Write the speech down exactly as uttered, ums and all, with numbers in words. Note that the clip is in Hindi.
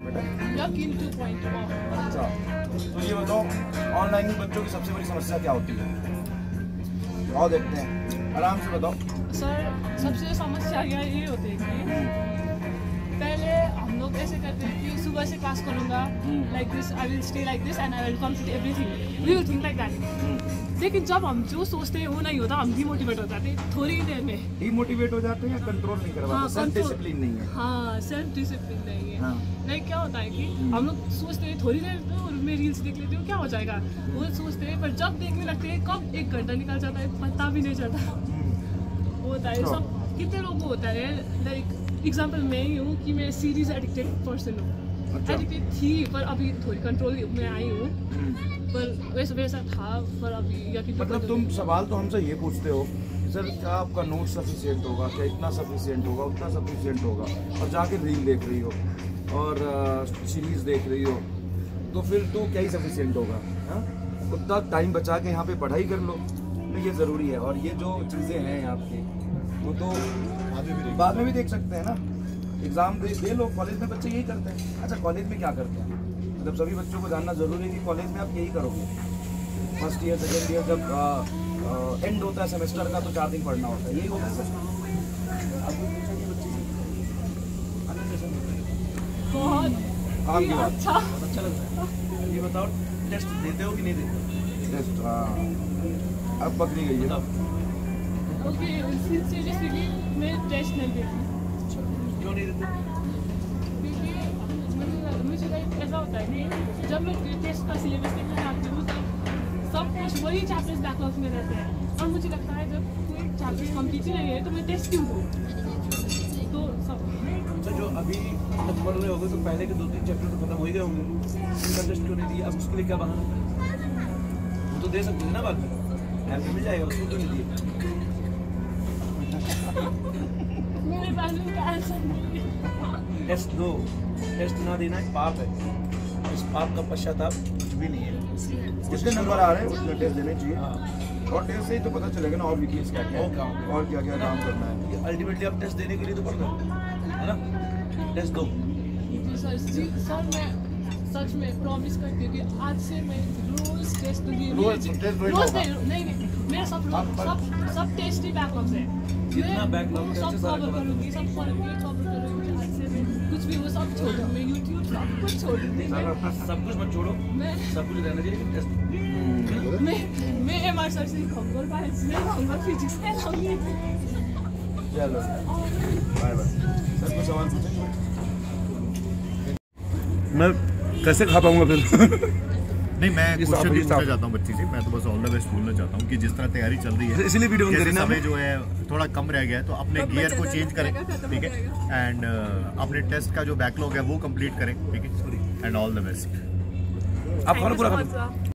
बेटा? यकीन टू पॉइंट टू। अच्छा, तो ये बताओ ऑनलाइन में बच्चों की सबसे बड़ी समस्या क्या होती है? आओ देखते हैं, आराम से बताओ। सर सबसे समस्या ये होती है कि पहले हम लोग ऐसे करते हैं कि सुबह से क्लास करूँगा, like this I will stay like this and I will complete everything, we will think like that. लेकिन जब हम जो सोचते हैं वो नहीं होता, हम डिमोटिवेट हो जाते हैं थोड़ी ही देर में। डिमोटिवेट हो जाते हैं या कंट्रोल नहीं कर पाते, सेल्फ डिसिप्लिन नहीं है। हाँ, सेल्फ डिसिप्लिन नहीं है। हाँ। लाइक क्या होता है कि हम लोग सोचते हैं थोड़ी देर तो मैं रील्स देख लेती हूँ, क्या हो जाएगा, वो सोचते हैं, पर जब देखने लगते हैं कब एक घंटा निकल जाता है पता भी नहीं चलता। वो होता है सब, कितने लोगों को होता है। लाइक एग्जाम्पल मैं ही हूँ कि मैं सीरीज एडिक्टेड पर्सन हूँ। अच्छा। एडिक्टेड थी पर अभी थोड़ी कंट्रोल में आई हूँ, पर वैसा वैसा था पर अभी यकीन। मतलब तुम सवाल तो हमसे ये पूछते हो सर क्या आपका नोट सफिशिएंट होगा, क्या इतना सफिशिएंट होगा, उतना सफिशिएंट होगा, और जाके रील देख रही हो और सीरीज देख रही हो, तो फिर तो क्या ही सफिशिएंट होगा। हाँ, उतना टाइम बचा के यहाँ पे पढ़ाई कर लो, तो ये ज़रूरी है। और ये जो चीज़ें हैं आपकी वो तो बाद में भी देख सकते हैं ना, एग्ज़ाम दे दे लो। कॉलेज में बच्चे यही करते हैं। अच्छा, कॉलेज में क्या करते हैं, मतलब सभी बच्चों को जानना ज़रूरी है कि कॉलेज में आप यही करोगे। फर्स्ट ईयर सेकेंड ईयर जब आ, आ, एंड होता है सेमेस्टर का तो चार दिन पढ़ना होता है, यही होता है सर। बहुत आम की बात, अच्छा अच्छा लगता है। ये बताओ टेस्ट देते हो कि नहीं देते? टेस्ट, हाँ, अब पकड़ी गई है। ओके, सीरियसली मैं टेस्ट नहीं देती। क्यों नहीं देते? क्योंकि मुझे लाइक ऐसा होता है कि जब मैं टेस्ट का सिलेबस देखने जाती हूँ तब सब कुछ वही चैप्टर्स बैकलॉग में रहते हैं, और मुझे लगता है जब कोई चैप्टर्स कंप्लीट ही नहीं है तो मैं टेस्ट क्यों दूँ। तो सब अच्छा, जो अभी तक पढ़ रहे होगे तो पहले के दो तीन चैप्टर तो खत्म हो ही गए होंगे, उनका टेस्ट क्यों नहीं दिया? अब उसके लिए क्या बहाना? वो तो दे सकते हैं ना बाद में, टाइम पे मिल जाएगा, उसको क्यों नहीं दिया? मेरे पास उनका आंसर नहीं है। टेस्ट दो, टेस्ट ना देना एक पाप है, इस पाप का पश्चाताप कुछ भी नहीं है। जितने नंबर आ रहे हैं उतने टेस्ट देने चाहिए, और टेस्ट से ही तो पता चलेगा ना और वीकनेस क्या क्या है और क्या क्या काम करना है। अल्टीमेटली आप टेस्ट देने के लिए तो पढ़ना है ना, टेस्ट दो। सर जी, सर मैं सच में प्रॉमिस करती हूँ कि आज से मैं रोज टेस्ट दूंगी। रोज टेस्ट रोज नहीं नहीं मेरा सब सब सब टेस्ट ही बैकलॉग है। कितना बैकलॉग सब कवर करूँगी, सब करूँगी, कवर करूँगी। आज से मैं कुछ भी वो सब छोड़ दूँगी, मैं यूट्यूब सब कुछ छोड़ दूँगी। सब कुछ मत छोड़ो, मैं सब कुछ रहना चाहिए टेस्ट। मैं मैं एम आर सर से खाऊंगा, बायोलॉजी में खाऊंगा, फिजिक्स में खाऊंगी। चलो बाय बाय। सर को सवाल पूछेंगे? मैं कैसे खा पाऊंगा फिर? नहीं, मैं क्वेश्चन नहीं पूछना चाहता हूँ बच्ची से, मैं तो बस ऑल द बेस्ट बोलना चाहता हूँ कि जिस तरह तैयारी चल रही है, इसलिए वीडियो बंद करना समय जो है थोड़ा कम रह गया है, तो अपने गियर को चेंज करें, ठीक है, एंड अपने टेस्ट का जो बैकलॉग है वो कंप्लीट करें, ठीक है, एंड ऑल द बेस्ट। आप खाना पूरा